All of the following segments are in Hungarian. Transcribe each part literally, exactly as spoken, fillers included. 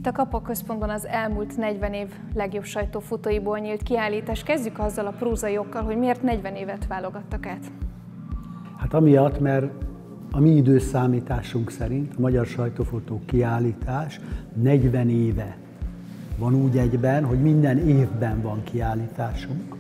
Itt a Kapa Központban az elmúlt negyven év legjobb sajtófotóiból nyílt kiállítás. Kezdjük azzal a prózai okkal, hogy miért negyven évet válogattak át? Hát amiatt, mert a mi időszámításunk szerint a Magyar Sajtófotó Kiállítás negyven éve van úgy egyben, hogy minden évben van kiállításunk,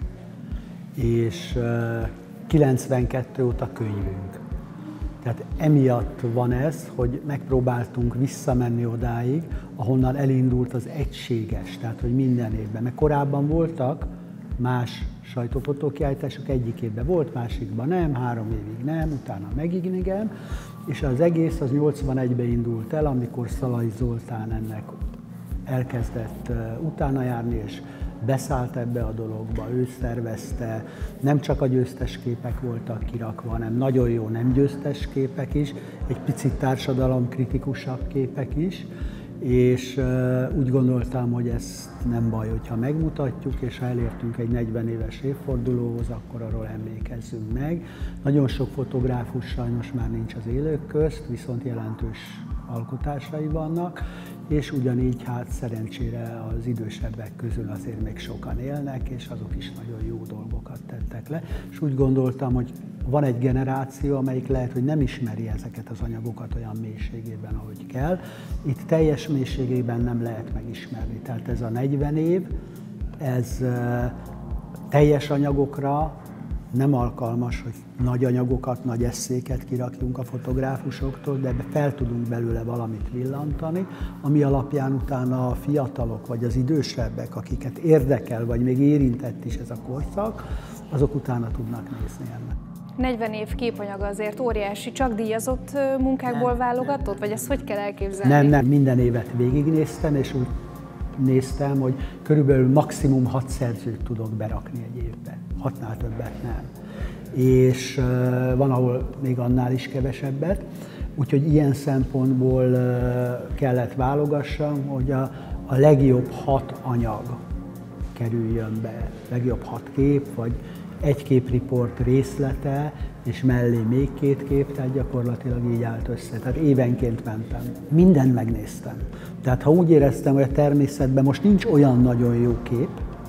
és kilencvenkettő óta könyvünk. Tehát emiatt van ez, hogy megpróbáltunk visszamenni odáig, ahonnan elindult az egységes, tehát hogy minden évben. Mert korábban voltak más sajtófotókiállítások, egyik évben volt, másikban nem, három évig nem, utána megint igen, és az egész az nyolcvanegyben indult el, amikor Szalai Zoltán ennek elkezdett utána járni, és beszállt ebbe a dologba, ő szervezte, nem csak a győztes képek voltak kirakva, hanem nagyon jó nem győztes képek is, egy picit társadalomkritikusabb képek is, és úgy gondoltam, hogy ez nem baj, hogyha megmutatjuk, és ha elértünk egy negyven éves évfordulóhoz, akkor arról emlékezzünk meg. Nagyon sok fotográfus sajnos már nincs az élők közt, viszont jelentős alkotásai vannak, és ugyanígy hát szerencsére az idősebbek közül azért még sokan élnek, és azok is nagyon jó dolgokat tettek le. És úgy gondoltam, hogy van egy generáció, amelyik lehet, hogy nem ismeri ezeket az anyagokat olyan mélységében, ahogy kell. Itt teljes mélységében nem lehet megismerni. Tehát ez a negyven év, ez teljes anyagokra nem alkalmas, hogy nagy anyagokat, nagy esszéket kirakjunk a fotográfusoktól, de fel tudunk belőle valamit villantani, ami alapján utána a fiatalok vagy az idősebbek, akiket érdekel, vagy még érintett is ez a korszak, azok utána tudnak nézni ennek. negyven év képanyaga azért óriási, csak díjazott munkákból nem, válogatott, nem. Vagy ezt hogy kell elképzelni? Nem, nem, minden évet végignéztem, és úgy néztem, hogy körülbelül maximum hat szerzőt tudok berakni egy évbe. Hatnál többet nem. És uh, van, ahol még annál is kevesebbet. Úgyhogy ilyen szempontból uh, kellett válogassam, hogy a, a legjobb hat anyag kerüljön be. Legjobb hat kép, vagy egy képriport részlete, és mellé még két kép, tehát gyakorlatilag így állt össze. Tehát évenként mentem. Mindent megnéztem. Tehát ha úgy éreztem, hogy a természetben most nincs olyan nagyon jó kép,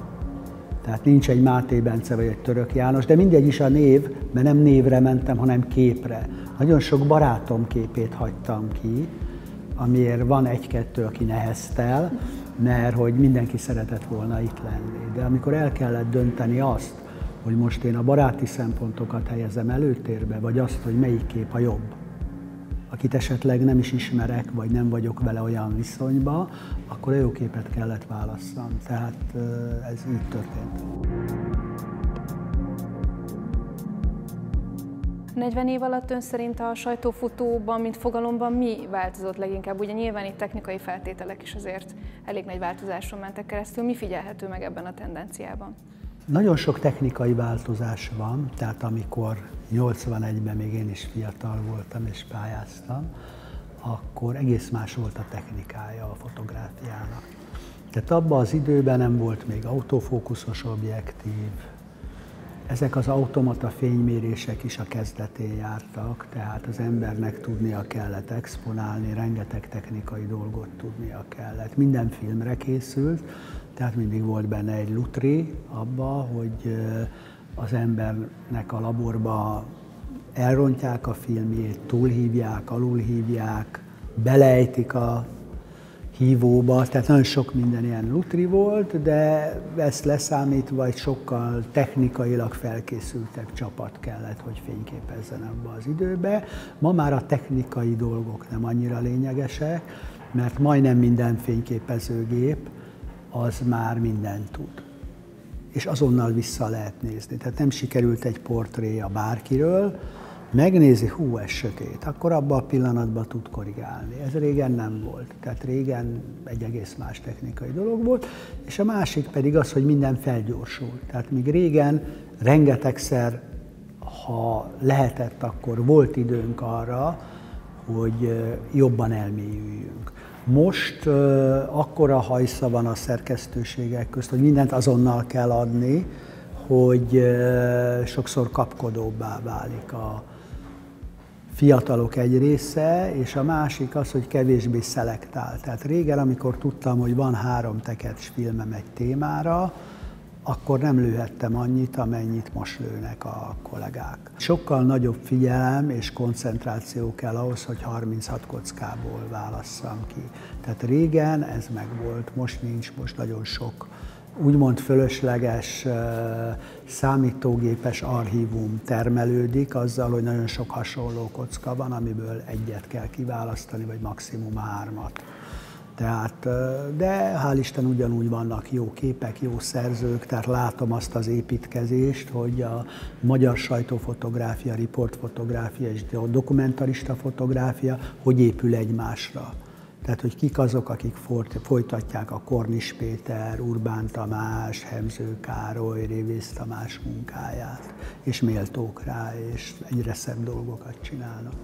tehát nincs egy Máté Bence vagy egy Török János, de mindegy is a név, mert nem névre mentem, hanem képre. Nagyon sok barátom képét hagytam ki, amiért van egy-kettő, aki neheztel, mert hogy mindenki szeretett volna itt lenni. De amikor el kellett dönteni azt, hogy most én a baráti szempontokat helyezem előtérbe, vagy azt, hogy melyik kép a jobb, akit esetleg nem is ismerek, vagy nem vagyok vele olyan viszonyban, akkor a jó képet kellett válasszam. Tehát ez így történt. negyven év alatt ön szerint a sajtófotóban, mint fogalomban mi változott leginkább? Ugye nyilván itt technikai feltételek is azért elég nagy változáson mentek keresztül. Mi figyelhető meg ebben a tendenciában? Nagyon sok technikai változás van, tehát amikor nyolcvanegyben még én is fiatal voltam és pályáztam, akkor egész más volt a technikája a fotográfiának. Tehát abban az időben nem volt még autofókuszos objektív, ezek az automata fénymérések is a kezdetén jártak, tehát az embernek tudnia kellett exponálni, rengeteg technikai dolgot tudnia kellett. Minden filmre készült, tehát mindig volt benne egy lutri abba, hogy az embernek a laborba elrontják a filmjét, túlhívják, alulhívják, belejtik a hívóba, tehát nagyon sok minden ilyen lutri volt, de ezt leszámítva egy sokkal technikailag felkészültebb csapat kellett, hogy fényképezzen abba az időbe. Ma már a technikai dolgok nem annyira lényegesek, mert majdnem minden fényképezőgép az már mindent tud. És azonnal vissza lehet nézni. Tehát nem sikerült egy portréja bárkiről, megnézi, hú, ez sötét, akkor abban a pillanatban tud korrigálni. Ez régen nem volt. Tehát régen egy egész más technikai dolog volt. És a másik pedig az, hogy minden felgyorsult. Tehát míg régen rengetegszer, ha lehetett, akkor volt időnk arra, hogy jobban elmélyüljünk. Most uh, akkora hajsza van a szerkesztőségek közt, hogy mindent azonnal kell adni, hogy uh, sokszor kapkodóbbá válik a fiatalok egy része, és a másik az, hogy kevésbé szelektál. Tehát régen, amikor tudtam, hogy van három tekercs filmem egy témára, akkor nem lőhettem annyit, amennyit most lőnek a kollégák. Sokkal nagyobb figyelem és koncentráció kell ahhoz, hogy harminchat kockából válasszam ki. Tehát régen ez megvolt, most nincs, most nagyon sok úgymond fölösleges számítógépes archívum termelődik azzal, hogy nagyon sok hasonló kocka van, amiből egyet kell kiválasztani, vagy maximum hármat. Tehát, de hál' Isten ugyanúgy vannak jó képek, jó szerzők, tehát látom azt az építkezést, hogy a magyar sajtófotográfia, riportfotográfia és a dokumentarista fotográfia hogy épül egymásra. Tehát, hogy kik azok, akik folytatják a Kornis Péter, Urbán Tamás, Hemző Károly, Révész Tamás munkáját, és méltók rá, és egyre szebb dolgokat csinálnak.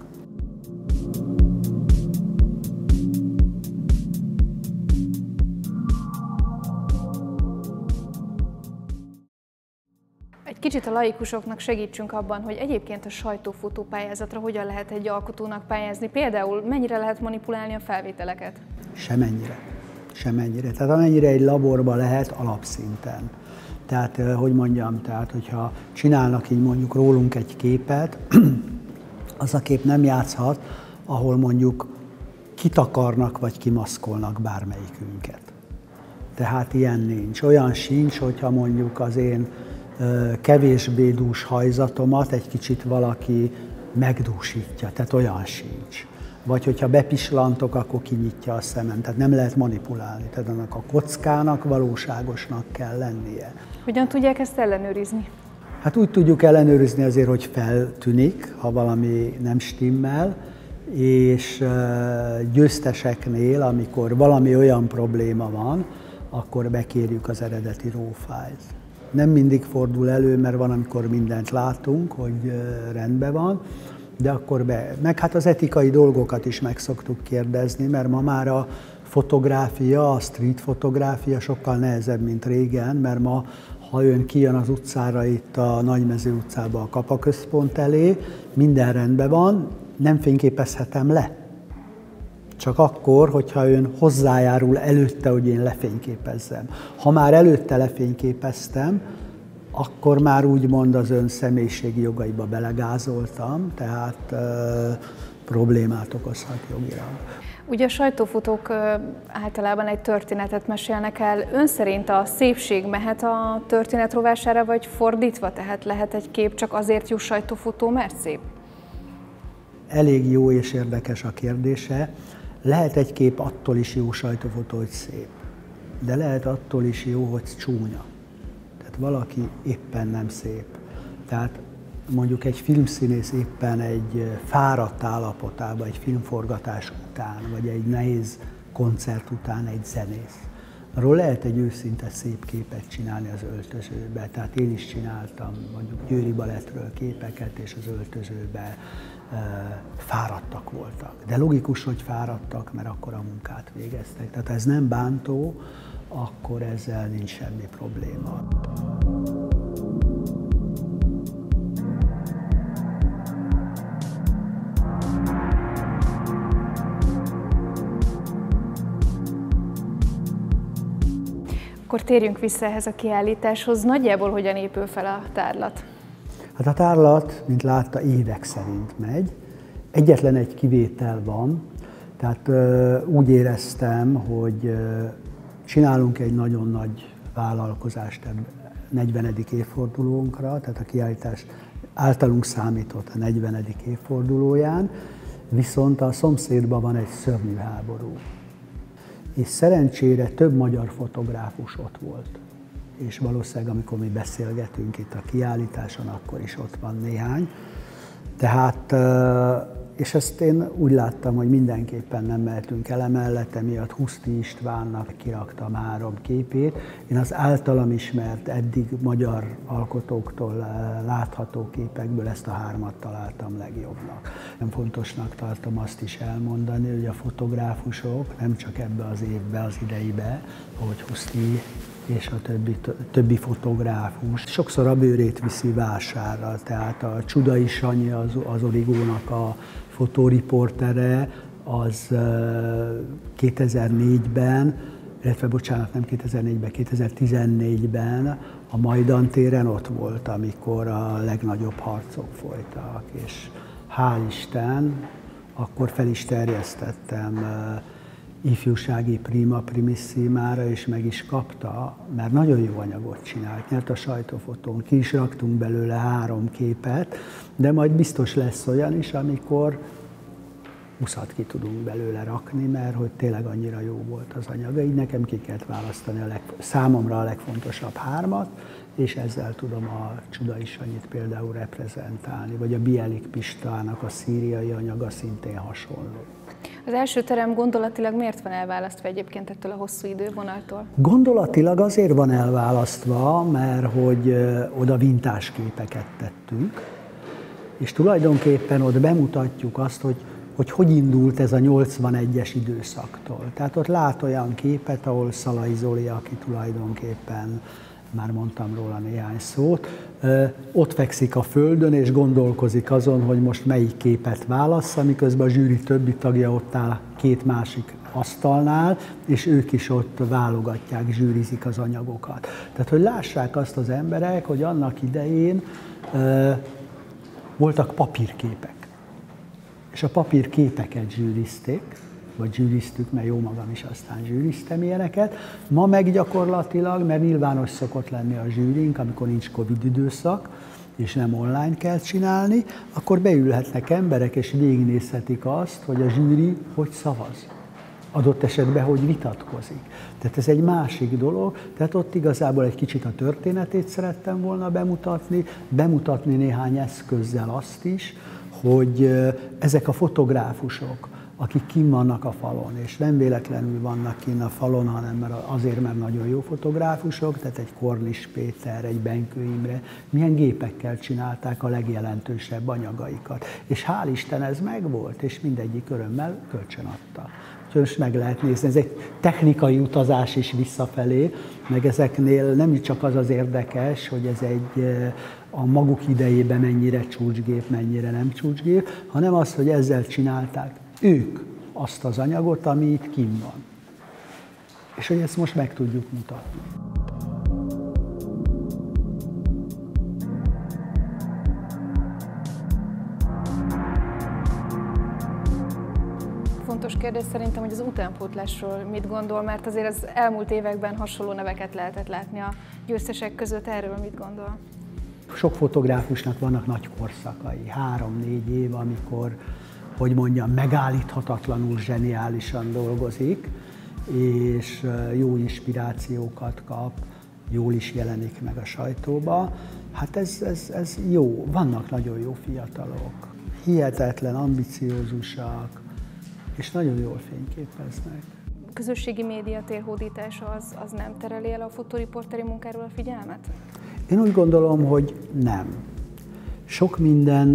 Egy kicsit a laikusoknak segítsünk abban, hogy egyébként a sajtófotó pályázatra hogyan lehet egy alkotónak pályázni. Például mennyire lehet manipulálni a felvételeket? Semennyire. Semennyire. Tehát amennyire egy laborban lehet alapszinten. Tehát, hogy mondjam, tehát, hogyha csinálnak így mondjuk rólunk egy képet, az a kép nem játszhat, ahol mondjuk kitakarnak vagy kimaszkolnak bármelyikünket. Tehát ilyen nincs. Olyan sincs, hogyha mondjuk az én kevésbé dús hajzatomat egy kicsit valaki megdúsítja, tehát olyan sincs. Vagy hogyha bepislantok, akkor kinyitja a szemem, tehát nem lehet manipulálni, tehát annak a kockának valóságosnak kell lennie. Hogyan tudják ezt ellenőrizni? Hát úgy tudjuk ellenőrizni azért, hogy feltűnik, ha valami nem stimmel, és győzteseknél, amikor valami olyan probléma van, akkor bekérjük az eredeti raw files. Nem mindig fordul elő, mert van, amikor mindent látunk, hogy rendben van, de akkor be. Meg hát az etikai dolgokat is meg szoktuk kérdezni, mert ma már a fotográfia, a street fotográfia sokkal nehezebb, mint régen, mert ma, ha ön kijön az utcára, itt a Nagymező utcába a Kapa központ elé, minden rendben van, nem fényképezhetem le. Csak akkor, hogyha ön hozzájárul előtte, hogy én lefényképezzem. Ha már előtte lefényképeztem, akkor már úgymond az ön személyiségi jogaiba belegázoltam, tehát e, problémát okozhat jogilag. Ugye a sajtófotók általában egy történetet mesélnek el. Ön szerint a szépség mehet a történet rovására, vagy fordítva? Tehát lehet egy kép csak azért jó sajtófotó, mert szép? Elég jó és érdekes a kérdése. Lehet egy kép attól is jó sajtófotó, hogy szép, de lehet attól is jó, hogy csúnya. Tehát valaki éppen nem szép. Tehát mondjuk egy filmszínész éppen egy fáradt állapotában, egy filmforgatás után, vagy egy nehéz koncert után egy zenész. Arról lehet egy őszinte szép képet csinálni az öltözőbe. Tehát én is csináltam mondjuk Győri Balettről képeket, és az öltözőbe fáradtak voltak. De logikus, hogy fáradtak, mert akkor a munkát végeztek. Tehát ez nem bántó, akkor ezzel nincs semmi probléma. Akkor térjünk vissza ehhez a kiállításhoz. Nagyjából hogyan épül fel a tárlat? Hát a tárlat, mint látta, évek szerint megy. Egyetlen egy kivétel van, tehát ö, úgy éreztem, hogy ö, csinálunk egy nagyon nagy vállalkozást a negyvenedik évfordulónkra, tehát a kiállítás általunk számított a negyvenedik évfordulóján, viszont a szomszédban van egy szörnyű háború. És szerencsére több magyar fotográfus ott volt. És valószínűleg, amikor mi beszélgetünk itt a kiállításon, akkor is ott van néhány. Tehát, és ezt én úgy láttam, hogy mindenképpen nem mehetünk el emellett, emiatt Huszti Istvánnak kiraktam három képét. Én az általam ismert, eddig magyar alkotóktól látható képekből ezt a hármat találtam legjobbnak. Nem fontosnak tartom azt is elmondani, hogy a fotográfusok nem csak ebbe az évbe, az ideibe, ahogy Huszti és a többi, többi fotográfus. Sokszor a bőrét viszi vásárra, tehát a Csudai Sanyi, az, az Origónak a fotóriportere, az kétezer-négyben, illetve bocsánat, nem kétezer-négyben, kétezer-tizennégyben a Majdan téren ott volt, amikor a legnagyobb harcok folytak, és hál' Isten, akkor fel is terjesztettem ifjúsági Prima Primissimmára, és meg is kapta, mert nagyon jó anyagot csinált, nyert a sajtófotón, ki is raktunk belőle három képet, de majd biztos lesz olyan is, amikor húszat ki tudunk belőle rakni, mert hogy tényleg annyira jó volt az anyaga, így nekem ki kellett választani a leg, számomra a legfontosabb hármat, és ezzel tudom a Csudai Sanyit például reprezentálni, vagy a Bielik Pistának a szíriai anyaga szintén hasonló. Az első terem gondolatilag miért van elválasztva egyébként ettől a hosszú idővonaltól? Gondolatilag azért van elválasztva, mert hogy oda vintás képeket tettünk, és tulajdonképpen ott bemutatjuk azt, hogy hogy hogy indult ez a nyolcvanegyes időszaktól. Tehát ott lát olyan képet, ahol Szalai Zoli, aki tulajdonképpen, már mondtam róla néhány szót, ott fekszik a földön és gondolkozik azon, hogy most melyik képet válassza, miközben a zsűri többi tagja ott áll két másik asztalnál, és ők is ott válogatják, zsűrizik az anyagokat. Tehát, hogy lássák azt az emberek, hogy annak idején voltak papírképek. És a papírképeket zsűrizték, vagy zsűriztük, mert jó magam is aztán zsűriztem ilyeneket. Ma meg gyakorlatilag, mert nyilvános szokott lenni a zsűrink, amikor nincs Covid időszak, és nem online kell csinálni, akkor beülhetnek emberek, és végignézhetik azt, hogy a zsűri hogy szavaz. Adott esetben, hogy vitatkozik. Tehát ez egy másik dolog, tehát ott igazából egy kicsit a történetét szerettem volna bemutatni, bemutatni néhány eszközzel azt is, hogy ezek a fotográfusok, akik kinn vannak a falon, és nem véletlenül vannak kinn a falon, hanem mert azért, mert nagyon jó fotográfusok, tehát egy Kornis Péter, egy Benkő Imre, milyen gépekkel csinálták a legjelentősebb anyagaikat. És hál' Isten ez megvolt, és mindegyik örömmel kölcsön adta. Úgyhogy most meg lehet nézni, ez egy technikai utazás is visszafelé, meg ezeknél nem csak az az érdekes, hogy ez egy a maguk idejében mennyire csúcsgép, mennyire nem csúcsgép, hanem az, hogy ezzel csinálták ők azt az anyagot, ami itt kinn van. És hogy ezt most meg tudjuk mutatni. Fontos kérdés szerintem, hogy az utánpótlásról mit gondol, mert azért az elmúlt években hasonló neveket lehetett látni a győztesek között, erről mit gondol? Sok fotográfusnak vannak nagy korszakai, három-négy év, amikor, hogy mondjam, megállíthatatlanul zseniálisan dolgozik, és jó inspirációkat kap, jól is jelenik meg a sajtóba. Hát ez, ez, ez jó, vannak nagyon jó fiatalok, hihetetlen, ambiciózusak, és nagyon jól fényképeznek. A közösségi média térhódítása az, az nem tereli el a fotóriporteri munkáról a figyelmet? Én úgy gondolom, hogy nem. Sok minden,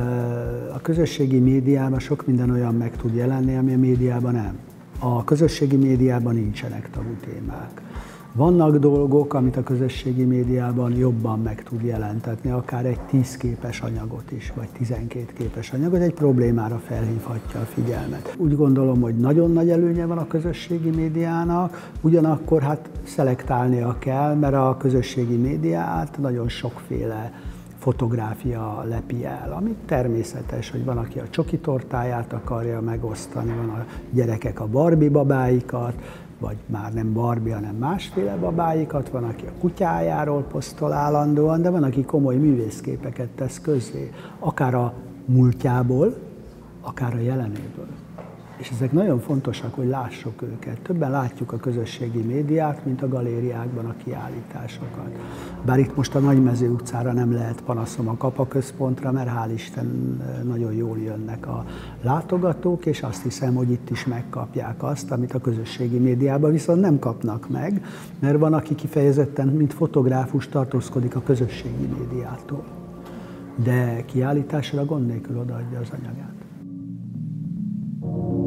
a közösségi médiában sok minden olyan meg tud jelenni, ami a médiában nem. A közösségi médiában nincsenek tabu témák. Vannak dolgok, amit a közösségi médiában jobban meg tud jelentetni, akár egy tíz képes anyagot is, vagy tizenkét képes anyagot, egy problémára felhívhatja a figyelmet. Úgy gondolom, hogy nagyon nagy előnye van a közösségi médiának, ugyanakkor hát szelektálnia kell, mert a közösségi médiát nagyon sokféle fotográfia lepi el, ami természetes, hogy van, aki a csoki tortáját akarja megosztani, van a gyerekek a Barbie babáikat, vagy már nem Barbie, hanem másféle babáikat, van, aki a kutyájáról posztol állandóan, de van, aki komoly művészképeket tesz közzé, akár a múltjából, akár a jelenéből. És ezek nagyon fontosak, hogy lássuk őket. Többen látjuk a közösségi médiát, mint a galériákban a kiállításokat. Bár itt most a Nagymező utcára nem lehet panaszom a Kapa központra, mert hál' Isten nagyon jól jönnek a látogatók, és azt hiszem, hogy itt is megkapják azt, amit a közösségi médiában viszont nem kapnak meg, mert van, aki kifejezetten, mint fotográfus tartózkodik a közösségi médiától. De kiállításra gond nélkül odaadja az anyagát.